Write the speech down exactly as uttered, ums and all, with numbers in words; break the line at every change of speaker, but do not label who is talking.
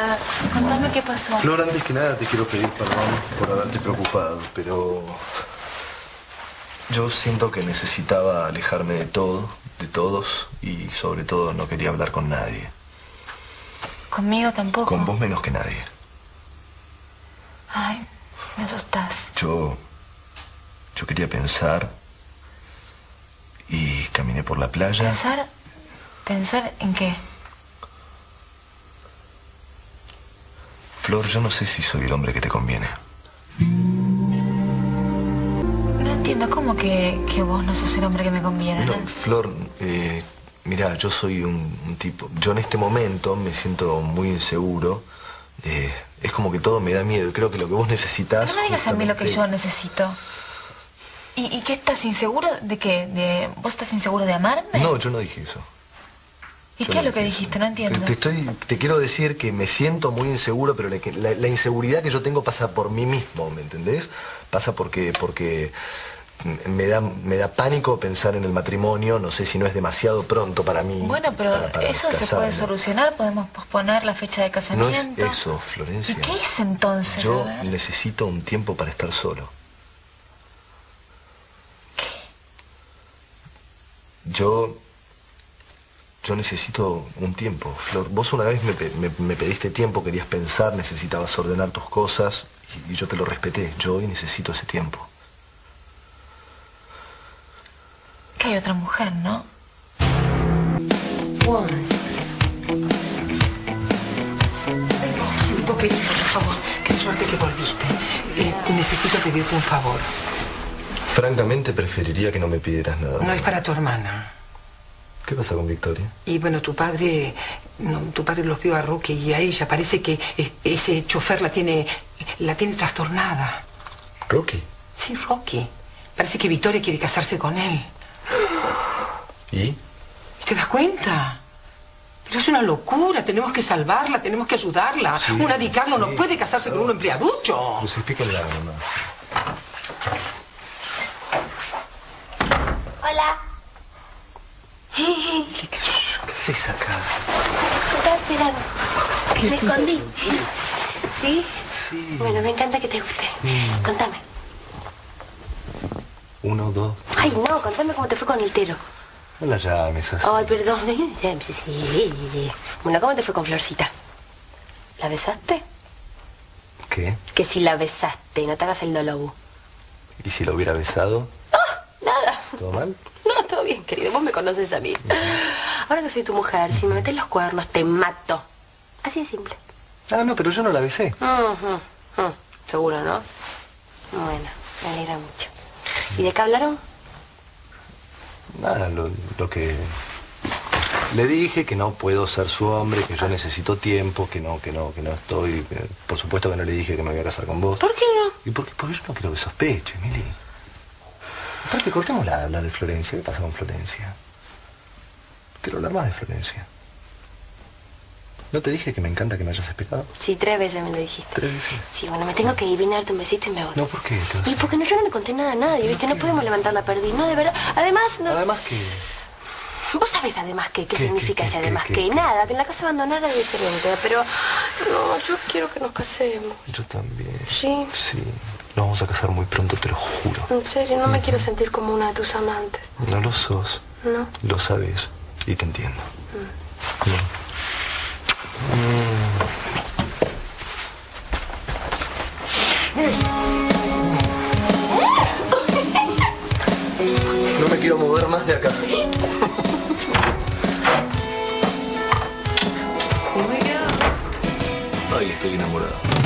Hola, contame qué pasó.
Flor, antes que nada te quiero pedir perdón por haberte preocupado, pero yo siento que necesitaba alejarme de todo, de todos, y sobre todo no quería hablar con nadie.
¿Conmigo tampoco?
Con vos menos que nadie.
Ay, me asustás.
Yo... yo quería pensar y caminé por la playa.
¿Pensar? ¿Pensar en qué?
Flor, yo no sé si soy el hombre que te conviene.
No entiendo, ¿cómo que, que vos no sos el hombre que me conviene?
No, Flor, eh, mira, yo soy un, un tipo... Yo en este momento me siento muy inseguro. Eh, es como que todo me da miedo. Y creo que lo que vos necesitas...
No me digas a mí lo que yo necesito. ¿Y, ¿Y qué estás inseguro? ¿De qué? ¿De... ¿Vos estás inseguro de amarme?
No, yo no dije eso.
¿Y
Yo
qué
no
es lo que
dije
dijiste?
eso.
No entiendo.
Te, te, estoy, te quiero decir que me siento muy inseguro, pero la, la, la inseguridad que yo tengo pasa por mí mismo, ¿me entendés? Pasa porque... porque me da, me da pánico pensar en el matrimonio. No sé si no es demasiado pronto para mí.
Bueno, pero
para, para
eso
casarme.
se puede solucionar. Podemos posponer la fecha de
No
casamiento.
es eso, Florencia.
¿Y qué es entonces?
Yo
A ver.
necesito un tiempo para estar solo.
¿Qué?
Yo... Yo necesito un tiempo, Flor. Vos una vez me, me, me pediste tiempo, querías pensar, necesitabas ordenar tus cosas y, y yo te lo respeté. Yo hoy necesito ese tiempo.
Que hay otra mujer, ¿no?
Juan. Filipo, querido, por favor. Qué suerte que volviste. Eh, necesito pedirte un favor.
Francamente, preferiría que no me pidieras nada.
No es para tu hermana.
¿Qué pasa con Victoria?
Y bueno, tu padre... No, tu padre los vio a Roque y a ella. Parece que es, ese chofer la tiene... la tiene trastornada.
¿Rocky?
Sí, Roque. Parece que Victoria quiere casarse con él.
¿Y?
¿Te das cuenta? Pero es una locura. Tenemos que salvarla, tenemos que ayudarla.
Sí,
Una dicarno
sí.
no puede casarse con un empleaducho.
Pues explícale a mamá.
Hola.
¿Qué, qué, qué haces acá?
Me estaba esperando. Me escondí. ¿Sí?
Sí.
Bueno, me encanta que te guste.
Mm.
Contame.
Uno, dos...
Ay, no, contame cómo te fue con el Tero.
No la llames así.
Ay, perdón. Sí. Bueno, ¿cómo te fue con Florcita? ¿La besaste?
¿Qué?
Que si la besaste, no te hagas el dolobu.
¿Y si lo hubiera besado?
¡Ah! Nada.
¿Todo mal?
No, todo bien, querido. Vos me conoces a mí. Ahora que soy tu mujer, si me metes los cuernos, te mato. Así de simple.
Ah, no, pero yo no la besé.
Uh-huh. Uh, seguro, ¿no? Bueno, me alegra mucho. ¿Y de qué hablaron?
Nada, lo, lo que... Le dije que no puedo ser su hombre, que yo necesito tiempo, que no, que no, que no estoy... que- por supuesto que no le dije que me voy a casar con vos.
¿Por qué no?
¿Y por qué? Porque yo no quiero que sospeche, Mili. Aparte, cortémosla de hablar de Florencia. ¿Qué pasa con Florencia? Quiero hablar más de Florencia. ¿No te dije que me encanta que me hayas esperado?
Sí, tres veces me lo dijiste.
Tres veces.
Sí, bueno, me tengo que ir, vine a darte un besito y me voy.
No, ¿por qué? Te vas a-
Y porque no, yo no le conté nada a nadie, ¿viste? No podemos levantar la pérdida, no, de verdad. Además, no...
Además que...
Vos sabés además qué, qué
¿Qué,
significa
qué,
ese
qué,
además
qué,
que
qué?
nada, que en la casa abandonada es diferente, pero no, yo quiero que nos casemos.
Yo también.
¿Sí?
Sí. Nos vamos a casar muy pronto, te lo juro.
En serio, no me quiero sentir como una de tus amantes.
No lo sos.
No.
Lo sabes. Y te entiendo. Mm. No me quiero mover más de acá. Ay, estoy enamorado.